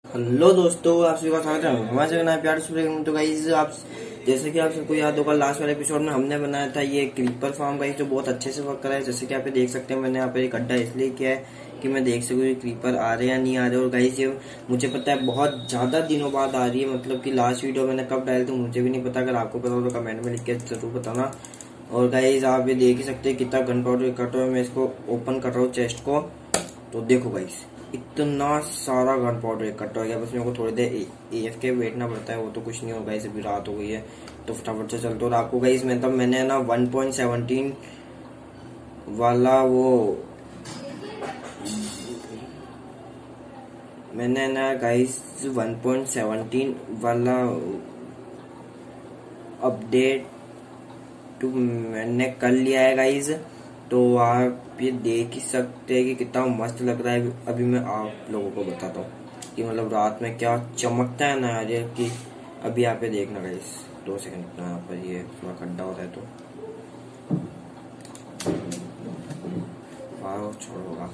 Hello दोस्तों, आप सभी का स्वागत है हमारे चैनल प्यार सुप्रीम। तो गाइस, आप जैसे कि आप सबको याद होगा, लास्ट वाले एपिसोड में हमने बनाया था ये क्रीपर फार्म गाइस, जो बहुत अच्छे से वर्क कर रहा है। जैसे कि आप देख सकते हैं, मैंने यहाँ पे एक गड्ढा इसलिए किया है कि मैं देख सकूँ क्रीपर आ रहे हैं या नहीं आ रहे। और गाइस, ये मुझे पता है बहुत ज्यादा दिनों बाद आ रही है, मतलब कि लास्ट वीडियो मैंने कब डाली थी मुझे भी नहीं पता। अगर आपको पता हो तो कमेंट में लिख के जरूर बताना। और गाइस, आप ये देख ही सकते हैं कितना गन पाउडर इकट्ठा है। मैं इसको ओपन कर रहा हूँ चेस्ट को, तो देखो गाइस, इतना सारा गन पाउडर इकट्ठा हो गया। बस मेरे को थोड़ी देर AFK बैठना पड़ता है, वो तो कुछ नहीं होगा। इसे भी रात हो गई है तो फटाफट से चलते। और आपको गाइस, मैंने ना 1.17 वाला वो मैंने ना गाइस 1.17 वाला अपडेट तो मैंने कर लिया है गाइस। तो आप ये देख ही सकते हैं कि कितना मस्त लग रहा है। अभी मैं आप लोगों को बताता हूँ कि मतलब रात में क्या चमकता है ना यार, कि अभी यहाँ पे देखना गाइस। 2 सेकंड रुकना, यहाँ पर ये थोड़ा खड्डा होता है तो छोड़ोगा।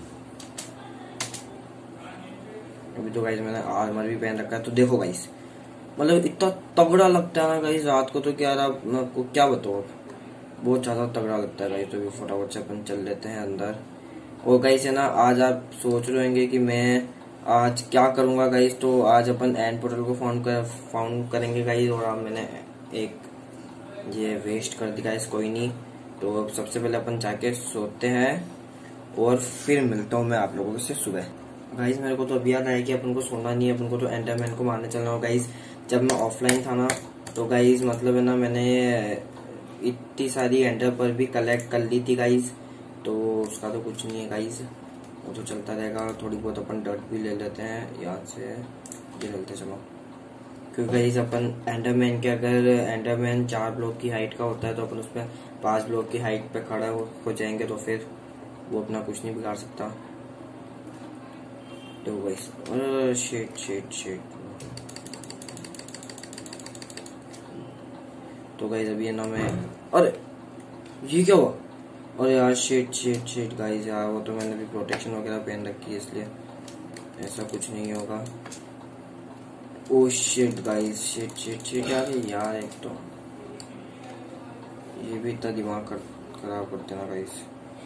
अभी तो गाइस मैंने आर्मर भी पहन रखा है, तो देखो गाइस, मतलब इतना तगड़ा लगता है ना गाइस रात को। तो क्या मैं आपको क्या बताऊँ, बहुत ज्यादा तगड़ा लगता है गाइस। तो भी फटाफट से अपन चल लेते हैं अंदर। और गाइस है ना, आज आप सोच रहे होंगे कि मैं आज क्या करूंगा गाइस। तो आज अपन एंड पोर्टल को फाउंड करेंगे गाइस। और अब मैंने एक ये वेस्ट कर दिया गाइस, कोई नहीं। तो अब सबसे पहले अपन जाके सोते हैं और फिर मिलता हूँ मैं आप लोगों से सुबह। गाइस, मेरे को तो अभी याद आया कि अपन को सोना नहीं है, अपन को तो एंडरमैन को मारने चलना होगा गाइस। जब मैं ऑफलाइन था ना, तो गाइस मतलब है ना, मैंने इतनी सारी एंडर पर भी कलेक्ट कर ली थी गाइस। तो उसका तो कुछ नहीं है गाइस, वो तो चलता रहेगा। थोड़ी बहुत अपन डर्ट भी ले लेते हैं याद से, ये चलते चलो। क्योंकि गाइस अपन एंडरमैन के, अगर एंडरमैन 4 ब्लॉक की हाइट का होता है, तो अपन उसमें 5 ब्लॉक की हाइट पे खड़ा हो जाएंगे, तो फिर वो अपना कुछ नहीं बिगाड़ सकता। तो गाइस, शिट। तो गाइस अभी है ना मैं, अरे ये क्या हुआ? अरे यार शिट गाइस यार, वो तो मैंने भी प्रोटेक्शन वगैरह पहन रखी है, इसलिए ऐसा कुछ नहीं होगा। ओ शिट गाइस, शिट यार एक तो ये भी इतना दिमाग खराब करते ना गाइस।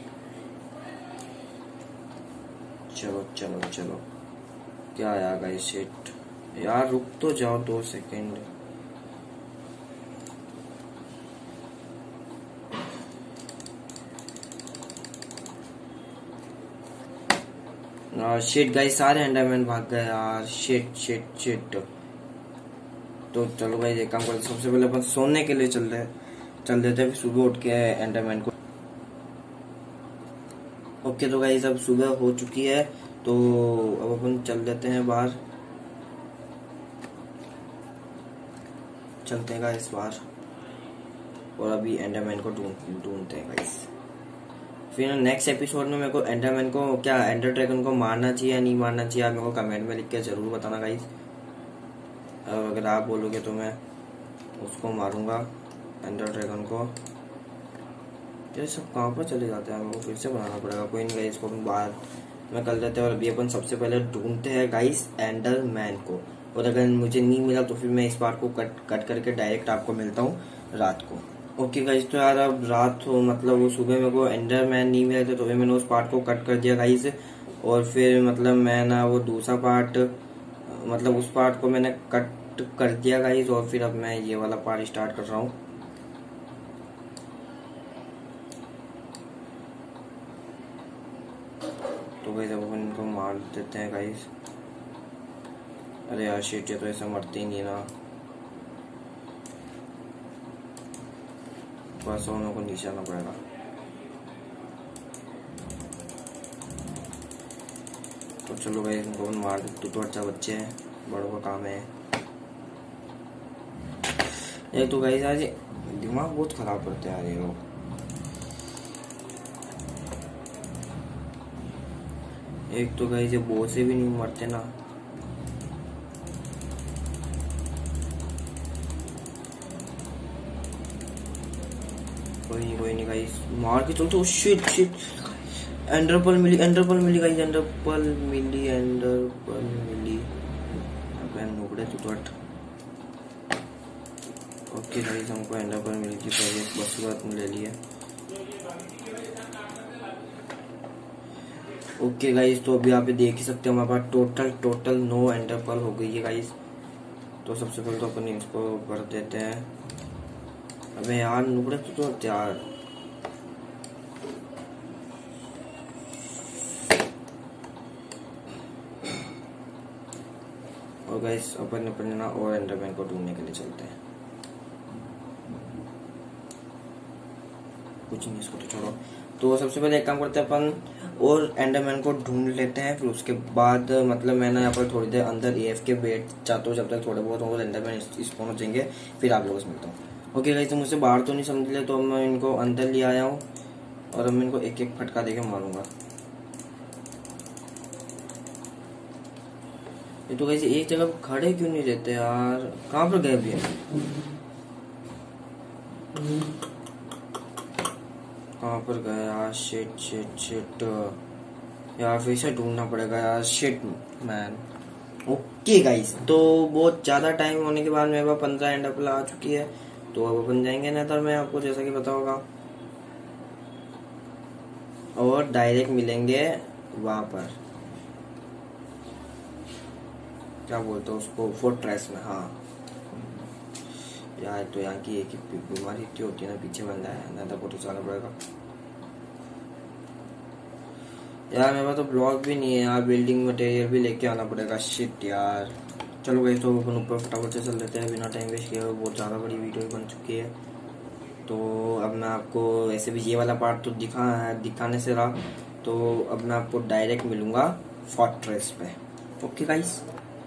चलो क्या यार गाइस, शिट यार, रुक तो जाओ 2 सेकेंड। शिट गाइस, सारे एंडरमैन भाग गए यार। शिट। तो चलो गाइस, एक काम करते, सबसे पहले अपन सोने के लिए चल देते हैं, फिर सुबह उठ के एंडरमैन को। ओके, तो गाइस अब सुबह हो चुकी है, तो अब अपन चल देते हैं बाहर। चलते हैं गाइस बाहर, और अभी एंडरमैन को ढूंढते हैं गाइस। फिर नेक्स्ट एपिसोड में मेरे को एंडरमैन को, क्या एंडर ड्रैगन को मारना चाहिए या नहीं मारना चाहिए, आप मेरे को कमेंट में लिख के जरूर बताना गाइस। अगर आप बोलोगे तो मैं उसको मारूंगा, एंडर ड्रैगन को। ये सब कहाँ पर चले जाते हैं, मेरे को फिर से बनाना पड़ेगा। कोई नहीं गाइस, इसको बाहर में कर देते हैं। और अभी अपन सबसे पहले ढूंढते हैं गाइस एंडरमैन को। और अगर मुझे नहीं मिला तो फिर मैं इस बार को कट करके डायरेक्ट आपको मिलता हूँ रात को। ओके गाइस, तो यार अब रात हो, मतलब वो सुबह मेरे को एंडरमैन नहीं मिले थे, तो फिर मैंने उस पार्ट को कट कर दिया गाइस। और फिर मतलब मैं ना वो दूसरा पार्ट, मतलब उस पार्ट को मैंने कट कर दिया गाइस। और फिर अब मैं ये वाला पार्ट स्टार्ट कर रहा हूँ। तो गाइस अब अपन इनको मार देते हैं गाइस। अरे यार शिट, ये तो ऐसा मरते ही नहीं ना। थोड़ा सा मेरे को नीचे आना पड़ेगा। तो चलो गाइस, इनको मार देते, तो अच्छा बच्चे हैं, बड़ों का काम है। ये तो गाइस आज दिमाग बहुत खराब करते हैं यार ये लोग। एक तो गाइस ये बो से भी नहीं मरते ना। कोई नहीं गाइस, मार के चलते। शिट एंडरपल मिली गाइस, एंडरपल मिली। नुकड़े तू हट। ओके गाइस, हमको एंडर पर मिल गई पहले बस बात ले लिया। ओके गाइस, तो अभी आप देख ही सकते हैं हमारे पास टोटल 9 एंडर पर्ल हो गई है गाइस। तो सबसे पहले तो अपन इसको कर देते हैं। अबे यार नुकड़े तो यार, और गाइस अपन ना और एंडरमैन को ढूंढने के लिए चलते हैं। कुछ नहीं, इसको तो छोड़ो। तो सबसे पहले एक काम करते हैं अपन और एंडरमैन को ढूंढ लेते हैं, फिर उसके बाद मतलब मैं ना यहाँ पर थोड़ी देर अंदर एफ के बैठ जाता हूँ जब तक थोड़े बहुत और एंडरमैन स्पॉन हो जाएंगे, फिर आप लोगों से मिलता हूँ। ओके गाइस, तो मुझसे बाहर तो नहीं समझ ले, तो मैं इनको अंदर ले आया हूँ और अब मैं इनको एक एक फटका देके मारूंगा। ये तो गाइस एक जगह खड़े क्यों नहीं रहते यार, कहाँ पर गए भी है? कहाँ पर गया यार? शिट यार, फिर से ढूंढना पड़ेगा यार। Shit man. ओके गाइस, तो बहुत ज्यादा टाइम होने के बाद मेरे पास 15 एंड अप आ चुकी है। तो अब अपन जाएंगे नेदर में, आपको जैसा कि पता होगा, और डायरेक्ट मिलेंगे वहां पर, क्या बोलते हैं उसको, फोर्ट्रेस में। हाँ यार, तो यहाँ की एक ही बीमारी इतनी होती है ना, पीछे बंदा है नेदर को तो जाना पड़ेगा यार। मेरे पास तो ब्लॉक भी नहीं है यार, बिल्डिंग मटेरियल भी लेके आना पड़ेगा। शिट यार। चलो गाइस, तो अपन ऊपर फटाफट से चल लेते हैं बिना टाइम वेस्ट किए। बहुत ज़्यादा बड़ी वीडियो बन चुकी है। तो अब मैं आपको वैसे भी ये वाला पार्ट तो दिखाने से रहा, तो अब मैं आपको डायरेक्ट मिलूंगा फोर्ट्रेस पे। Okay guys.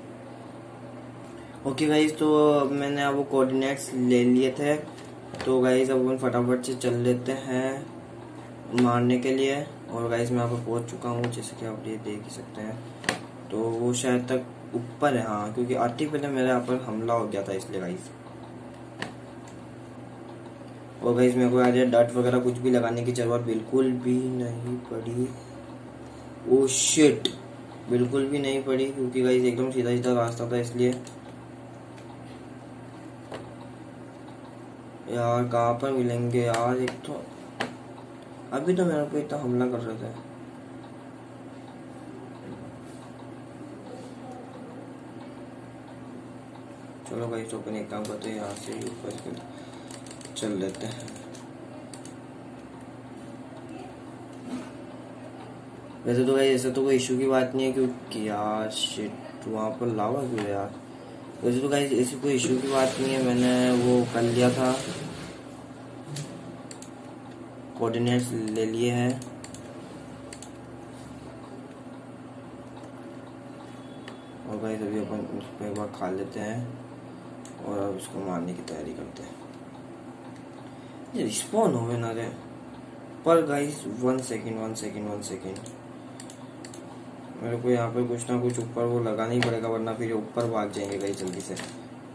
तो अब मैंने अब वो कोऑर्डिनेट्स ले लिए थे। तो गाइस अब अपन फटाफट से चल लेते हैं मारने के लिए। और गाइस मैं यहाँ पर पहुंच चुका हूँ, जैसे कि आप ये देख ही सकते हैं। तो वो शायद तक ऊपर है, हाँ, क्योंकि आते पहले मेरे यहाँ पर हमला हो गया था इसलिए गाइस। और गाइस मेरे को आज डट वगैरह कुछ भी लगाने की जरूरत बिल्कुल भी नहीं पड़ी। ओ शिट, बिल्कुल भी नहीं पड़ी, क्योंकि गाइस एकदम सीधा सीधा रास्ता था इसलिए। यार कहाँ पर मिलेंगे यार? एक तो अभी तो मेरे को इतना हमला कर रहे थे। चलो भाई, तो अपन एक काम करते हैं, यहाँ से ऊपर चल लेते हैं। वैसे तो भाई ऐसा तो कोई इशू की बात नहीं है, क्योंकि यार शिट, वहाँ पर लावा क्यों यार? वैसे तो गाइस ऐसी कोई इशू की बात नहीं है, मैंने वो कर लिया था, कोऑर्डिनेट्स ले लिए हैं। और गाइस अभी अपन उसको एक बार खा लेते हैं और अब इसको मारने की तैयारी करते हैं। ये रिस्पॉन हो ना रे, पर गाइस 1 सेकेंड, मेरे को यहाँ पे कुछ ना कुछ ऊपर वो लगाना ही पड़ेगा, वरना फिर ऊपर भाग जाएंगे गाइस जल्दी से।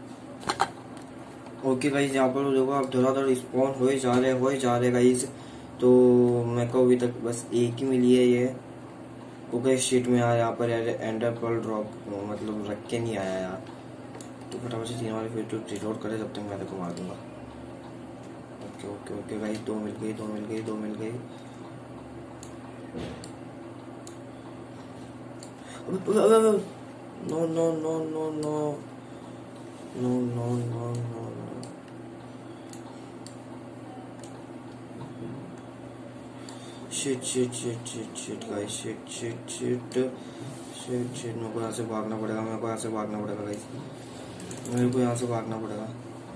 ओके गाइस, यहाँ पर देखो आप धड़ाधड़ रिस्पॉन हो जा रहे गाइस। तो मेरे को अभी तक बस एक ही मिली है ये। ओके शीट में यार, यहाँ पर एंडर पर्ल ड्रॉप मतलब रख के नहीं आया यार। तो फटाफट से 3 वाले फिर तो रिलोड करे, जब तक मैं तेरे को मार दूंगा। ओके गाइस, 2 मिल गई। नो। Shit guys, shit. मेरे को यहाँ से भागना पड़ेगा गाइस, मेरे को यहाँ से भागना पड़ेगा।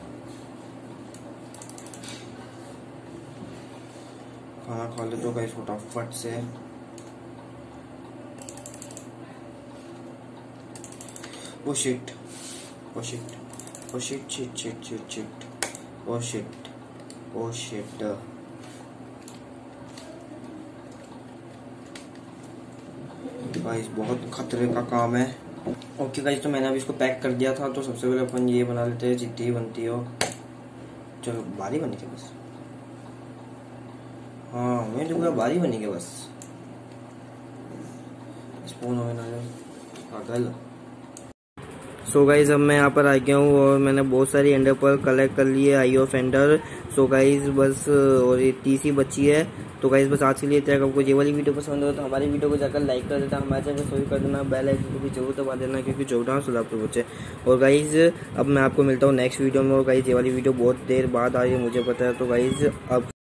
खाना खा ले तो गाइस फटाफट से। ओ शिट गाइस, बहुत खतरे का काम है। ओके गाइस, तो मैंने अभी इसको पैक कर दिया था। तो सबसे पहले अपन ये बना लेते हैं, जितनी ही बनती हो। चलो बारी बनी के बस, हाँ मैं तो पूरा बारी बनी के बस। स्पून हो ना पागल। सो गाइज अब मैं यहाँ पर आ गया हूँ और मैंने बहुत सारी एंडर पर्ल कलेक्ट कर ली है, eye of ender. So guys बस और ये तीसरी बची है। तो गाइज बस आज के लिए इतना। आपको ये वाली वीडियो पसंद हो तो हमारी वीडियो को जाकर लाइक कर देना, हमारे चैनल को सब्सक्राइब कर देना, बेल आइकन को भी जरूर दबा देना, क्योंकि जो डांस सुलभ तो बच्चे। और गाइज अब मैं आपको मिलता हूँ नेक्स्ट वीडियो में। और गाइज ये वाली वीडियो बहुत देर बाद आ रही है मुझे पता है। तो गाइज अब